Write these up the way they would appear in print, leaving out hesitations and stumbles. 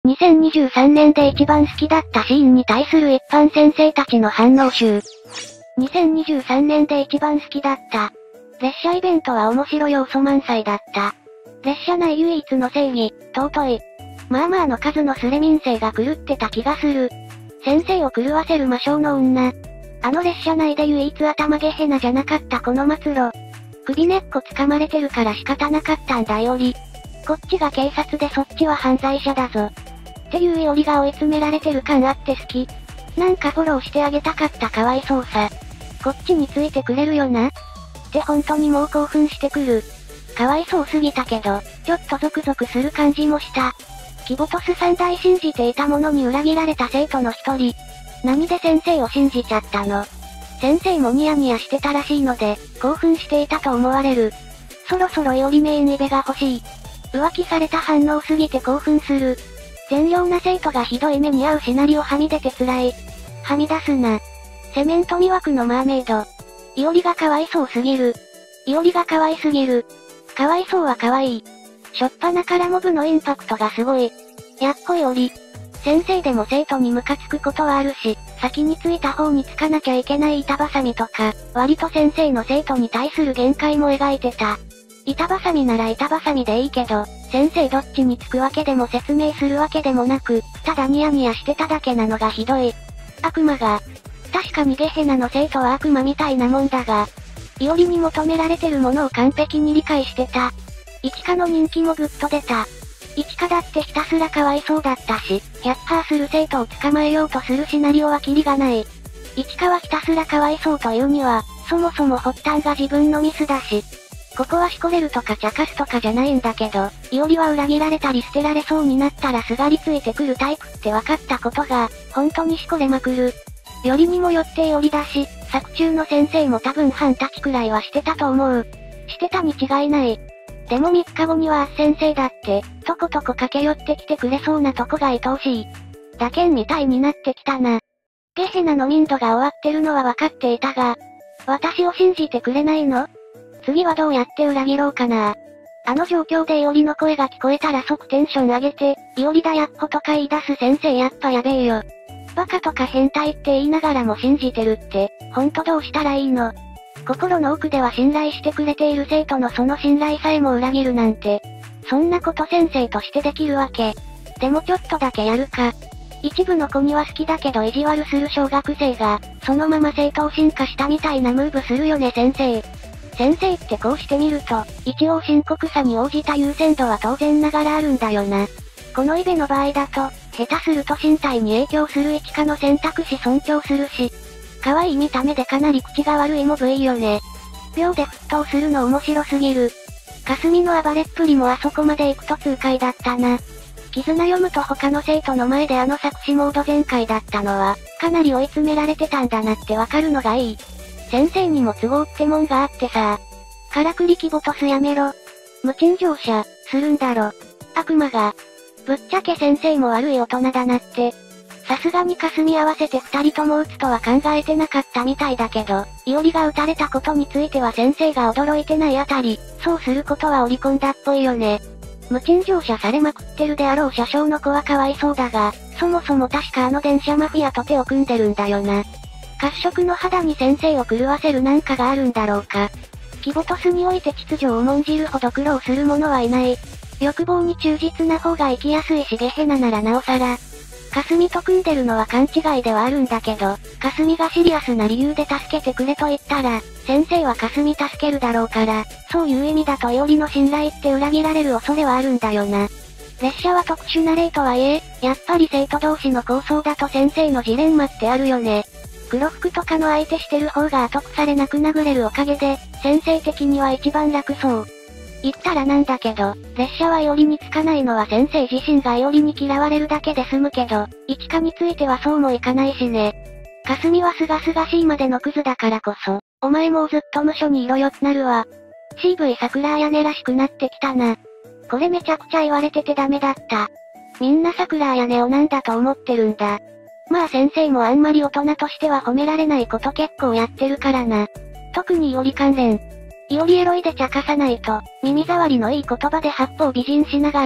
2023年で一番好きだったシーンに対する一般先生たちの反応集。2023年で一番好きだった。列車イベントは面白要素満載だった。列車内唯一の正義、尊い。まあまあの数のスレ民生が狂ってた気がする。先生を狂わせる魔性の女。あの列車内で唯一頭ゲヘナじゃなかったこの末路。首根っこ掴まれてるから仕方なかったんだいおり。こっちが警察でそっちは犯罪者だぞ。っていういおりが追い詰められてる感あって好き。なんかフォローしてあげたかったかわいそうさ。こっちについてくれるよな。って本当にもう興奮してくる。かわいそうすぎたけど、ちょっとゾクゾクする感じもした。キボトス三大信じていたものに裏切られた生徒の一人。何で先生を信じちゃったの？先生もニヤニヤしてたらしいので、興奮していたと思われる。そろそろいおりメインイベが欲しい。浮気された反応すぎて興奮する。善良な生徒がひどい目に遭うシナリオはみ出て辛い。はみ出すな。セメント魅惑のマーメイド。いおりがかわいそうすぎる。いおりがかわいすぎる。かわいそうはかわいい。しょっぱなからモブのインパクトがすごい。やっこいおり。先生でも生徒にムカつくことはあるし、先についた方につかなきゃいけない板挟みとか、割と先生の生徒に対する限界も描いてた。板挟みなら板挟みでいいけど、先生どっちにつくわけでも説明するわけでもなく、ただニヤニヤしてただけなのがひどい。悪魔が。確かにゲヘナの生徒は悪魔みたいなもんだが、いおりに求められてるものを完璧に理解してた。イチカの人気もぐっと出た。イチカだってひたすらかわいそうだったし、100%する生徒を捕まえようとするシナリオはキリがない。イチカはひたすらかわいそうというには、そもそも発端が自分のミスだし。ここはしこれるとか茶化すとかじゃないんだけど、いおりは裏切られたり捨てられそうになったらすがりついてくるタイプって分かったことが、本当にしこれまくる。よりにもよっていおりだし、作中の先生も多分半立ちくらいはしてたと思う。してたに違いない。でも3日後には先生だって、とことこ駆け寄ってきてくれそうなとこが愛おしい。打剣みたいになってきたな。ゲヘナの民度が終わってるのは分かっていたが、私を信じてくれないの？次はどうやって裏切ろうかな。あの状況でいおりの声が聞こえたら即テンション上げて、いおりだやっほとか言い出す先生やっぱやべえよ。バカとか変態って言いながらも信じてるって、ほんとどうしたらいいの？心の奥では信頼してくれている生徒のその信頼さえも裏切るなんて、そんなこと先生としてできるわけ。でもちょっとだけやるか。一部の子には好きだけど意地悪する小学生が、そのまま正当進化したみたいなムーブするよね先生。先生ってこうしてみると、一応深刻さに応じた優先度は当然ながらあるんだよな。このイベの場合だと、下手すると身体に影響するイチカの選択肢尊重するし、可愛い見た目でかなり口が悪いモブいいよね。秒で沸騰するの面白すぎる。霞の暴れっぷりもあそこまで行くと痛快だったな。絆読むと他の生徒の前であの作詞モード全開だったのは、かなり追い詰められてたんだなってわかるのがいい。先生にも都合ってもんがあってさ。からくりキボトスやめろ。無賃乗車、するんだろ。悪魔が。ぶっちゃけ先生も悪い大人だなって。さすがに霞合わせて二人とも撃つとは考えてなかったみたいだけど、いおりが撃たれたことについては先生が驚いてないあたり、そうすることは織り込んだっぽいよね。無賃乗車されまくってるであろう車掌の子はかわいそうだが、そもそも確かあの電車マフィアと手を組んでるんだよな。褐色の肌に先生を狂わせるなんかがあるんだろうか。キボトスにおいて秩序を重んじるほど苦労する者はいない。欲望に忠実な方が生きやすいしゲヘナならなおさら。霞と組んでるのは勘違いではあるんだけど、霞がシリアスな理由で助けてくれと言ったら、先生は霞助けるだろうから、そういう意味だといおりの信頼って裏切られる恐れはあるんだよな。列車は特殊な例とはいえ、やっぱり生徒同士の抗争だと先生のジレンマってあるよね。黒服とかの相手してる方が後腐れなく殴れるおかげで、先生的には一番楽そう。言ったらなんだけど、列車はいおりにつかないのは先生自身がいおりに嫌われるだけで済むけど、イチカについてはそうもいかないしね。霞はすがすがしいまでのクズだからこそ、お前もうずっと無所にいろよってなるわ。CV 桜彩音らしくなってきたな。これめちゃくちゃ言われててダメだった。みんな桜彩音をなんだと思ってるんだ。まあ先生もあんまり大人としては褒められないこと結構やってるからな。特にいおり関連。いおりエロいで茶化さないと、耳障りのいい言葉で八方美人しながら、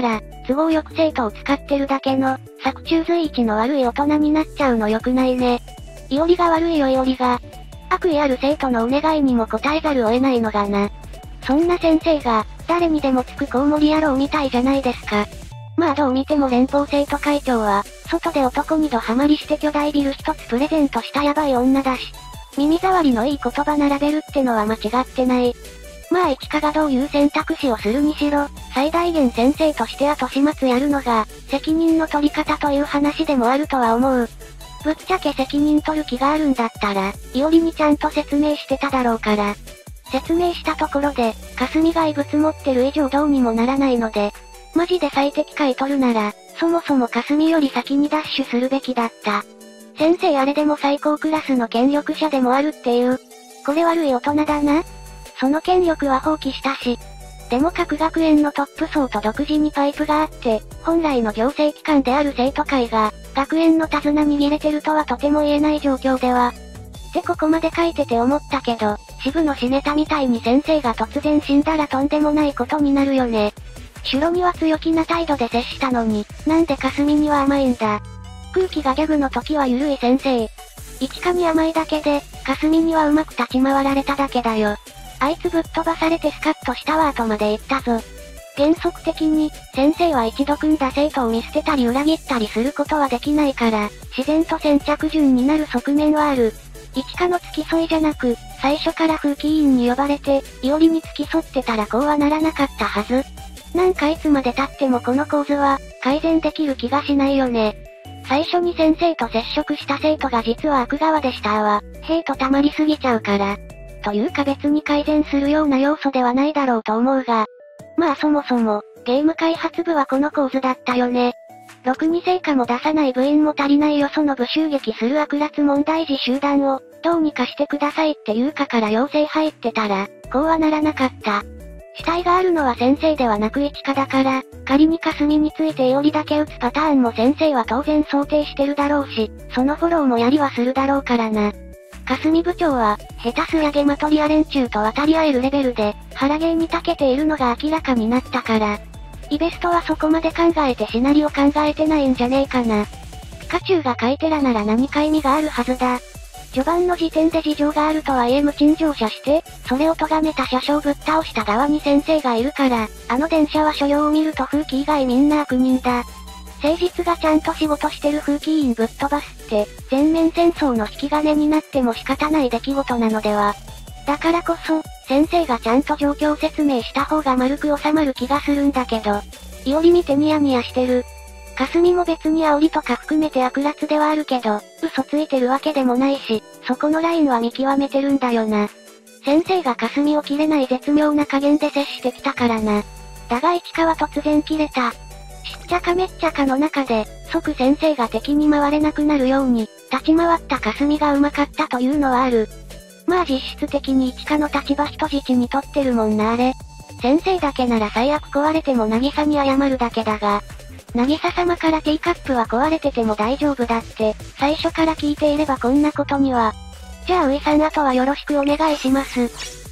都合よく生徒を使ってるだけの、作中随一の悪い大人になっちゃうの良くないね。いおりが悪いよいおりが。悪意ある生徒のお願いにも応えざるを得ないのがな。そんな先生が、誰にでもつくコウモリ野郎みたいじゃないですか。まあどう見ても連邦生徒会長は、外で男にドハマりして巨大ビル一つプレゼントしたヤバい女だし。耳障りのいい言葉並べるってのは間違ってない。まあ一花がどういう選択肢をするにしろ、最大限先生として後始末やるのが、責任の取り方という話でもあるとは思う。ぶっちゃけ責任取る気があるんだったら、いおりにちゃんと説明してただろうから。説明したところで、霞が異物持ってる以上どうにもならないので、マジで最適解取るなら、そもそも霞より先にダッシュするべきだった。先生あれでも最高クラスの権力者でもあるっていう。これ悪い大人だな。その権力は放棄したし。でも各学園のトップ層と独自にパイプがあって、本来の行政機関である生徒会が、学園の手綱握れてるとはとても言えない状況では。ってここまで書いてて思ったけど、支部のシネタみたいに先生が突然死んだらとんでもないことになるよね。シュロには強気な態度で接したのに、なんで霞には甘いんだ。空気がギャグの時は緩い先生。一花に甘いだけで、霞にはうまく立ち回られただけだよ。あいつぶっ飛ばされてスカッとしたわーとまで言ったぞ。原則的に、先生は一度組んだ生徒を見捨てたり裏切ったりすることはできないから、自然と先着順になる側面はある。一花の付き添いじゃなく、最初から風紀委員に呼ばれて、いおりに付き添ってたらこうはならなかったはず。なんかいつまで経ってもこの構図は、改善できる気がしないよね。最初に先生と接触した生徒が実は悪側でしたわ。ヘイト溜まりすぎちゃうから。というか別に改善するような要素ではないだろうと思うが。まあそもそも、ゲーム開発部はこの構図だったよね。ろくに成果も出さない部員も足りないよその部襲撃する悪辣問題児集団を、どうにかしてくださいっていうかから要請入ってたら、こうはならなかった。死体があるのは先生ではなく一花だから、仮に霞についていおりだけ撃つパターンも先生は当然想定してるだろうし、そのフォローもやりはするだろうからな。霞部長は、下手すやゲマトリア連中と渡り合えるレベルで、腹芸に長けているのが明らかになったから。イベストはそこまで考えてシナリオ考えてないんじゃねえかな。ピカチュウが書いてらなら何か意味があるはずだ。序盤の時点で事情があるとはいえ無賃乗車して、それを咎めた車掌ぶっ倒した側に先生がいるから、あの電車は所要を見ると風紀以外みんな悪人だ。誠実がちゃんと仕事してる風紀委員ぶっ飛ばすって、全面戦争の引き金になっても仕方ない出来事なのでは。だからこそ、先生がちゃんと状況説明した方が丸く収まる気がするんだけど。いおり見てニヤニヤしてる。霞も別に煽りとか含めて悪辣ではあるけど、嘘ついてるわけでもないし、そこのラインは見極めてるんだよな。先生が霞を切れない絶妙な加減で接してきたからな。だが市川は突然切れた。しっちゃかめっちゃかの中で、即先生が敵に回れなくなるように、立ち回った霞がうまかったというのはある。まあ実質的に市川の立場人質にとってるもんなあれ。先生だけなら最悪壊れても渚に謝るだけだが、渚様からティーカップは壊れてても大丈夫だって、最初から聞いていればこんなことには。じゃあウイさんあとはよろしくお願いします。